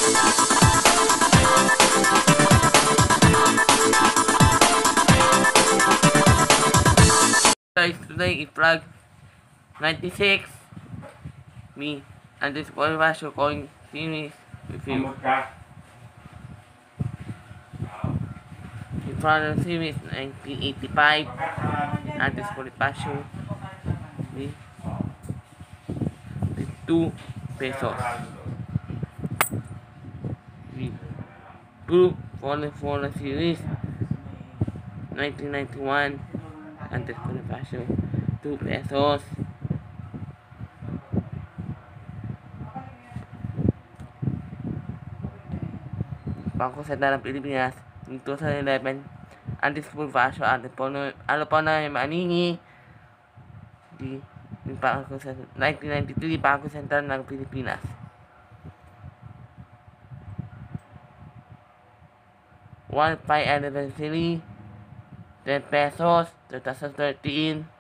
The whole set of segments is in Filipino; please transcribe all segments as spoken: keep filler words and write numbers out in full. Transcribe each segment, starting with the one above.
Guys, today is vlog ninety-six. Me and this Bonifacio going series with you. In front of the series nineteen eighty-five. And this Bonifacio with two pesos. We blue for the for the series nineteen ninety-one. And this Bonifacio two pesos. Bangko Sentral ng Pilipinas in two thousand eleven. And this Bonifacio ano po na ano po na maningi di di Bangko Sentral nineteen ninety-three Bangko Sentral ng Pilipinas. One five anniversary ten pesos twenty thirteen.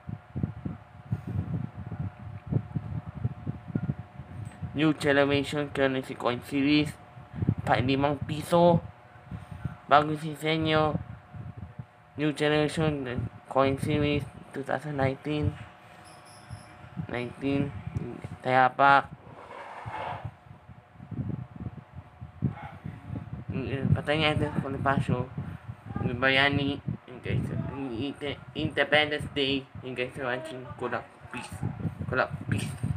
New Generation Currency Coin Series limang piso. Bagong disenyo New Generation Coin Series twenty nineteen nineteen Tayapak. Patay nga ito sa Bonifacio Bayani. Guys, Independence Day. Guys, watching Kulak Peace. Kulak Peace.